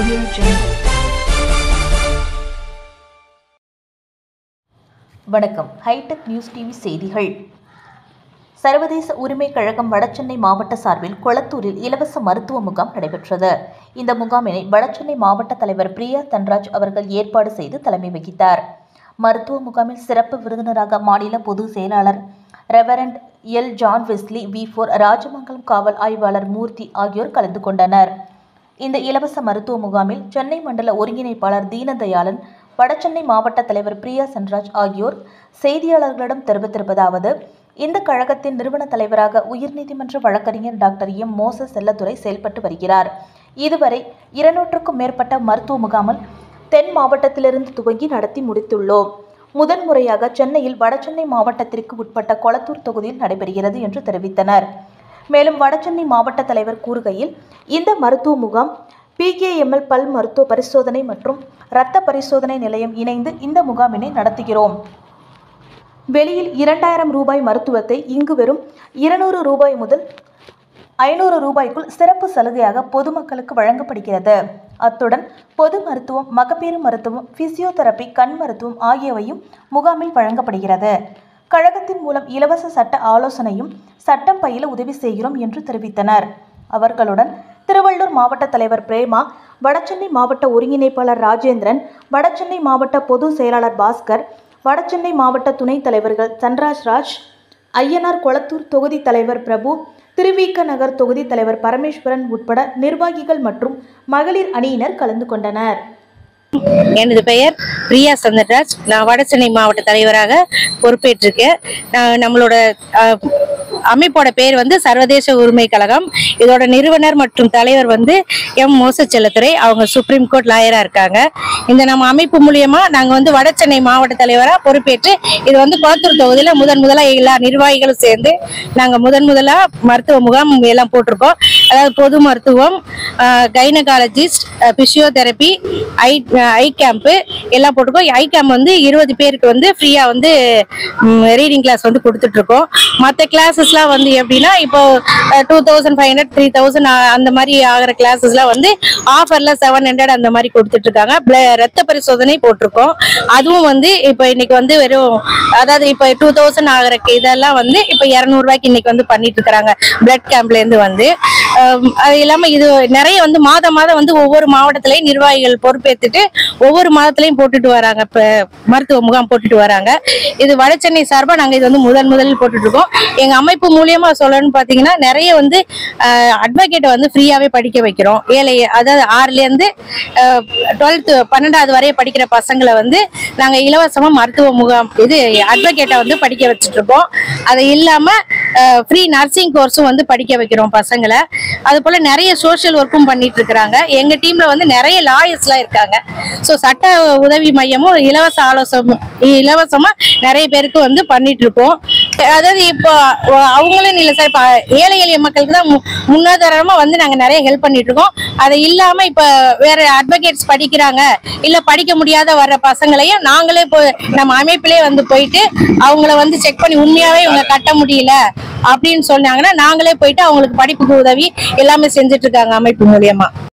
Audio Jungle. வணக்கம். Hi-tech news TV செய்திகள். சர்வதேச உரிமை கழகம் வடசென்னை மாவட்ட சார்பில் கொளத்தூரில் இலவச மருத்துவ முகாம் நடைபெற்றது. இந்த முகாமினை வடசென்னை மாவட்ட தலைவர் பிரியா தன்ராஜ் அவர்கள் ஏற்பாடு செய்து தலைமை வகித்தார். மருத்துவ முகாமில் சிறப்பு விருந்தினராக மாநில பொதுச் செயலாளர் reverend L. John Wesley, V4 Rajamangalam காவல் ஆய்வாளர் மூர்த்தி ஆகியோர் கலந்து கொண்டனர். இந்த இலவச மருத்துவ முகாமில் சென்னை மண்டல ஒருங்கிணைப்பாளர் தீனதயாளன், வடசென்னை மாவட்ட தலைவர் பிரியா தன்ராஜ் ஆகியோர் செய்தியாளர்களிடம் தெரிவித்திருப்பதாவது: இந்த கழகத்தின் நிறுவன தலைவராக உயர்நீதிமன்ற வழக்கறிஞர் டாக்டர் M. மோசஸ் செல்லத்துரை செயல்பட்டு வருகிறார். இதுவரை 200க்கும் மேற்பட்ட மருத்துவ முகாமல் தென் மாவட்டத்திலிருந்து துவங்கி நடத்தி முடித்துள்ளோம். முதன்முறையாக சென்னையில் வடசென்னை மாவட்டத்திற்கு உட்பட்ட கொளத்தூர் தொகுதியில் நடைபெறுகிறது என்று தெரிவித்தனர். மேலும் வடசென்னை மாவட்ட தலைவர் கூறுகையில், இந்த மருத்துவ முகாம் PKML பல் மருத்துவ பரிசோதனை மற்றும் இரத்த பரிசோதனை நிலையம் இணைந்து இந்த முகாமினை நடத்துகிறோம். வெளியில் 2000 ரூபாய் மருத்துவத்தை இங்கு வெறும் 200 ரூபாய் முதல் 500 ரூபாய்க்குள் சிறப்பு சலுகையாக பொதுமக்களுக்கு வழங்கப்படுகிறது. அத்துடன் பொது மருத்துவம், மகப்பேறு மருத்துவம், பிசியோதெரபி, கண் மருத்துவம் ஆகியவையும் முகாமில் வழங்கப்படுகிறது. கழகத்தின் மூலம் இலவச சட்ட ஆலோசனையும் சட்டம் பயில உதவி செய்கிறோம் என்று தெரிவித்தனர். அவர்களுடன் திருவள்ளூர் மாவட்ட தலைவர் பிரேமா, வடசென்னை மாவட்ட ஒருங்கிணைப்பாளர் ராஜேந்திரன், வடசென்னை மாவட்ட பொது செயலாளர் பாஸ்கர், வடசென்னை மாவட்ட துணைத் தலைவர்கள் தன்ராஜ்ராஜ், ஐயனார் கொளத்தூர் தொகுதி தலைவர் பிரபு, திருவிக நகர் தொகுதி தலைவர் பரமேஸ்வரன் உட்பட நிர்வாகிகள் மற்றும் மகளிர் அணியினர் கலந்து கொண்டனர். எனது பெயர் பிரியா தன்ராஜ். நான் வடசென்னை மாவட்ட தலைவராக பொறுப்பேற்றிருக்கேன். நம்மளோட அமைப்போட பேர் சர்வதேச உரிமை கழகம். இதோட நிறுவனர் மற்றும் தலைவர் M. மோசஸ் செல்லத்துரை. அவங்க சுப்ரீம் கோர்ட் லாயரா இருக்காங்க. இந்த நம்ம அமைப்பு மூலியமா நாங்க வடசென்னை மாவட்ட தலைவராக பொறுப்பேற்று இது கொளத்தூர் தொகுதியில முதலா எல்லா நிர்வாகிகளும் சேர்ந்து நாங்க முதலா மருத்துவ முகாம் எல்லாம் போட்டிருக்கோம். அதாவது பொது மருத்துவம், கைனகாலஜிஸ்ட், பிசியோதெரபி, ஐ கேம்ப் எல்லாம் போட்டிருக்கோம். ஐ கேம்ப் 20 பேருக்கு ஃப்ரீயா ரீடிங் கிளாஸ் கொடுத்துட்டு இருக்கோம். மற்ற கிளாஸஸ்லாம் எப்படின்னா இப்போ 2500 3000 அந்த மாதிரி ஆகிற கிளாஸஸ்லாம் ஆஃபர்ல 700 அந்த மாதிரி கொடுத்துட்டு இருக்காங்க. ரத்த பரிசோதனை போட்டிருக்கோம். அதுவும் இப்போ இன்னைக்கு வெறும், அதாவது இப்போ 2000 ஆகிற இதெல்லாம் இப்போ 200 ரூபாய்க்கு இன்னைக்கு பண்ணிட்டு இருக்காங்க பிளட் கேம்ப்ல இருந்து. அது இல்லாம இது நிறைய மாதம் ஒவ்வொரு மாவட்டத்திலையும் நிர்வாகிகள் பொறுப்பேற்றுட்டு ஒவ்வொரு மாதத்திலையும் போட்டுட்டு வராங்க. இப்ப மருத்துவ முகாம் போட்டுட்டு வராங்க. இது வடசென்னை சார்பா நாங்க இது முதலில் போட்டுட்டு இருக்கோம். எங்க அமைப்பு மூலியமா சொல்லணும்னு பாத்தீங்கன்னா, நிறைய அட்வொகேட்டை ஃப்ரீயாவே படிக்க வைக்கிறோம். அதாவது 6ல இருந்து 12th 12வது வரைய படிக்கிற பசங்களை நாங்க இலவசமா மருத்துவ முகாம் இது அட்வொகேட்டை படிக்க வச்சுட்டு இருக்கோம். அது இல்லாம ஃப்ரீ நர்சிங் கோர்ஸும் படிக்க வைக்கிறோம் பசங்களை. அது போல நிறைய சோசியல் ஒர்க்கும் பண்ணிட்டு இருக்கிறாங்க. எங்க டீம்ல நிறைய லாயர்ஸ்லாம் இருக்காங்க. ஸோ சட்ட உதவி மையமும் இலவசமா நிறைய பேருக்கு பண்ணிட்டு இருக்கோம். அதாவது இப்போ அவங்களும் இல்லை சார், இப்போ ஏழை எளிய மக்களுக்கு தான் முன்னாதாரமா நாங்க நிறைய ஹெல்ப் பண்ணிட்டு இருக்கோம். அது இல்லாம இப்ப வேற அட்வொகேட்ஸ் படிக்கிறாங்க, இல்ல படிக்க முடியாத வர்ற பசங்களையும் நாங்களே நம்ம அமைப்பிலே போயிட்டு அவங்கள செக் பண்ணி உண்மையாவே இவங்க கட்ட முடியல அப்படின்னு சொன்னாங்கன்னா நாங்களே போயிட்டு அவங்களுக்கு படிப்புக்கு உதவி எல்லாமே செஞ்சுட்டு இருக்காங்க அமைப்பு மூலியமா.